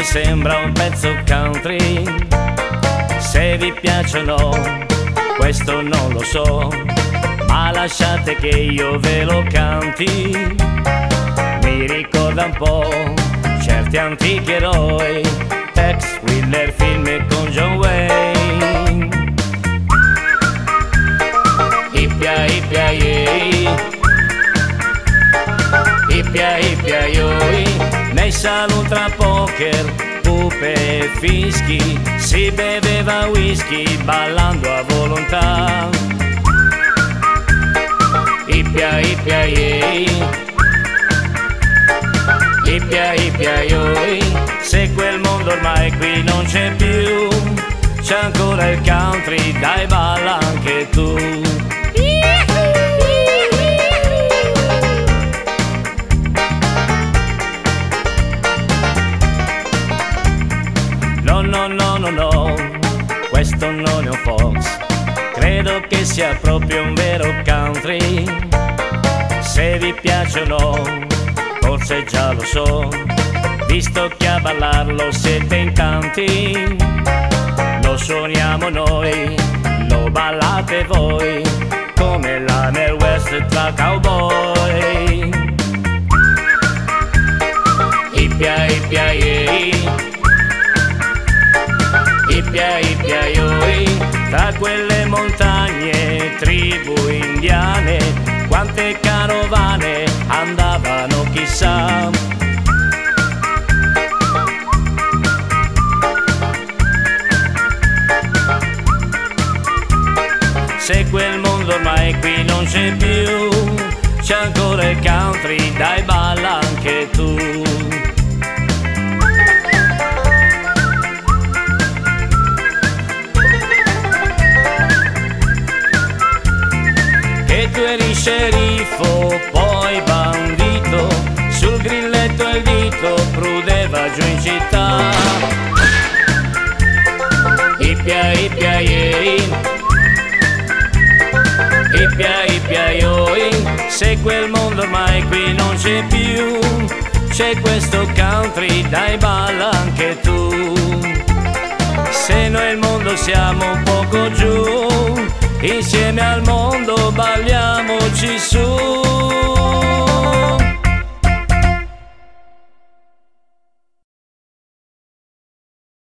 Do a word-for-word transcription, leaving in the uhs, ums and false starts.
mi sembra un pezzo country. Se vi piace o no, questo non lo so, ma lasciate che io ve lo canti. Mi ricorda un po' certi antichi eroi, Tex Willer, film con John Wayne. Ippia ippia yei, ippia ippia yoi. Nei saloon tra poker, pupe e fischi, si beveva whisky ballando a volontà. Ippia ippia yei, ippia ippia yoi. Se quel mondo ormai qui non c'è più, c'è ancora il country, dai balla anche tu. No, no, no, no, no, questo non è un fox, credo che sia proprio un vero country. Se vi piace o no, forse già lo so, visto che a ballarlo siete in tanti. Lo suoniamo noi, lo ballate voi, come là nel West tra cowboy. Ippia ippia yei, ippia ippia yoi. Tra quelle montagne, tribù indiane, quante carovane andavano chissà. Se quel mondo ormai qui non c'è più, c'è ancora il country, dai balla anche tu. Che tu eri sceriffo, poi bandito, sul grilletto il dito prudeva giù in città. Ippia ippia yei, ippia ippia yoi. Se quel mondo ormai qui non c'è più, c'è questo country, dai balla anche tu. Se noi il mondo siamo un poco giù, insieme al mondo balliamoci su.